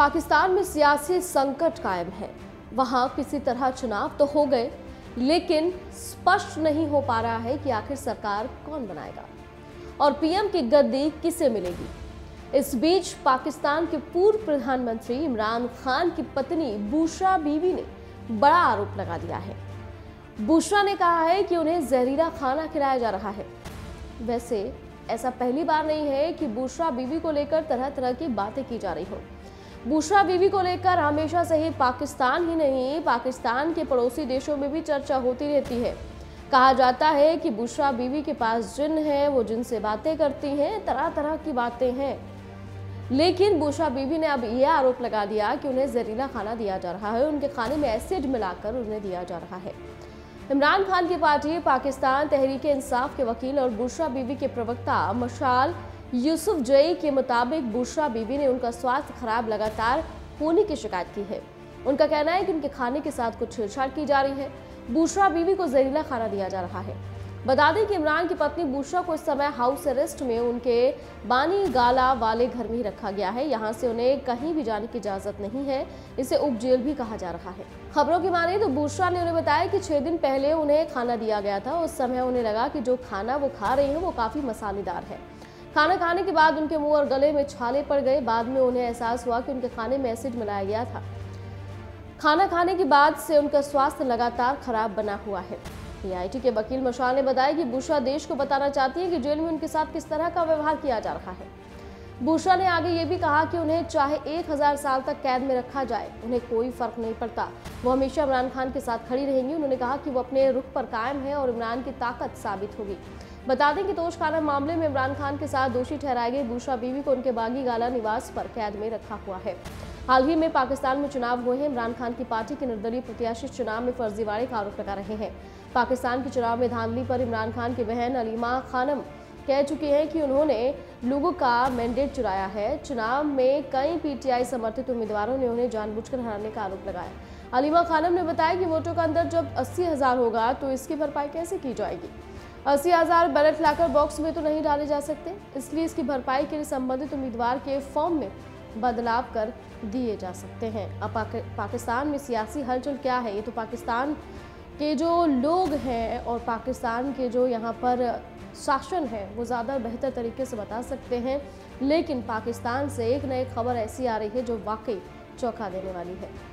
पाकिस्तान में सियासी संकट कायम है। वहां किसी तरह चुनाव तो हो गए, लेकिन स्पष्ट नहीं हो पा रहा है कि आखिर सरकार कौन बनाएगा और पीएम की गद्दी किसे मिलेगी। इस बीच पाकिस्तान के पूर्व प्रधानमंत्री इमरान खान की पत्नी बुशरा बीवी ने बड़ा आरोप लगा दिया है। बुशरा ने कहा है कि उन्हें जहरीला खाना खिलाया जा रहा है। वैसे ऐसा पहली बार नहीं है कि बुशरा बीवी को लेकर तरह तरह की बातें की जा रही हो। बुशरा बीवी को लेकर हमेशा से ही पाकिस्तान ही नहीं, पाकिस्तान के पड़ोसी देशों में भी चर्चा होती रहती है। कहा जाता है कि बुशरा बीवी के पास जिन है, वो जिन से बातें करती हैं, तरह तरह की बातें हैं। लेकिन बुशरा बीवी ने अब यह आरोप लगा दिया कि उन्हें जहरीला खाना दिया जा रहा है, उनके खाने में एसिड मिलाकर उन्हें दिया जा रहा है। इमरान खान की पार्टी पाकिस्तान तहरीक इंसाफ के वकील और बुशरा बीवी के प्रवक्ता मशाल यूसुफ जई के मुताबिक बुशरा बीवी ने उनका स्वास्थ्य खराब लगातार होने की शिकायत की है। उनका कहना है कि उनके खाने के साथ कुछ छेड़छाड़ की जा रही है। बुशरा बीवी को जहरीला खाना दिया जा रहा है। बता दें कि इमरान की पत्नी बुशरा को इस समय हाउस अरेस्ट में उनके बानी गाला वाले घर में ही रखा गया है। यहाँ से उन्हें कहीं भी जाने की इजाजत नहीं है। इसे उप जेल भी कहा जा रहा है। खबरों की माने तो बुशरा ने उन्हें बताया कि 6 दिन पहले उन्हें खाना दिया गया था। उस समय उन्हें लगा कि जो खाना वो खा रही हैं वो काफी मसालेदार है। खाना खाने के बाद उनके मुंह और गले में छाले पड़ गए। बाद में उन्हें एहसास हुआ कि उनके खाने में एसिड मिलाया गया था। खाना खाने के बाद से उनका स्वास्थ्य लगातार खराब बना हुआ है। पीआईटी के वकील मशाल ने बताया कि बुशरा देश को बताना चाहती है कि जेल में उनके साथ किस तरह का व्यवहार किया जा रहा है। बुशरा ने आगे ये भी कहा कि उन्हें चाहे 1000 साल तक कैद में रखा जाए, उन्हें कोई फर्क नहीं पड़ता। वो हमेशा इमरान खान के साथ खड़ी रहेंगी। उन्होंने कहा कि वो अपने रुख पर कायम है और इमरान की ताकत साबित होगी। बता दें कि तोशखाना मामले में इमरान खान के साथ दोषी ठहराए गए बुशरा बीवी को उनके बागी गाला निवास पर कैद में रखा हुआ है। हाल ही में पाकिस्तान में चुनाव हुए हैं। इमरान खान की पार्टी के निर्दलीय प्रत्याशी चुनाव में फर्जीवाड़े का आरोप लगा रहे हैं। पाकिस्तान के चुनाव में धांधली पर इमरान खान की बहन अलीमा खानम कह चुकी हैं कि उन्होंने लोगों का मैंडेट चुराया है। चुनाव में कई पीटीआई समर्थित उम्मीदवारों ने उन्हें जानबूझकर हराने का आरोप लगाया। अलीमा खानम ने बताया कि वोटों का अंदर जब 80,000 होगा तो इसकी भरपाई कैसे की जाएगी। 80,000 बैलेट लाकर बॉक्स में तो नहीं डाले जा सकते, इसलिए इसकी भरपाई के लिए संबंधित उम्मीदवार के फॉर्म में बदलाव कर दिए जा सकते हैं। अब पाकिस्तान में सियासी हलचल क्या है, ये तो पाकिस्तान के जो लोग हैं और पाकिस्तान के जो यहाँ पर शासन है वो ज़्यादा बेहतर तरीके से बता सकते हैं। लेकिन पाकिस्तान से एक न एक खबर ऐसी आ रही है जो वाकई चौंका देने वाली है।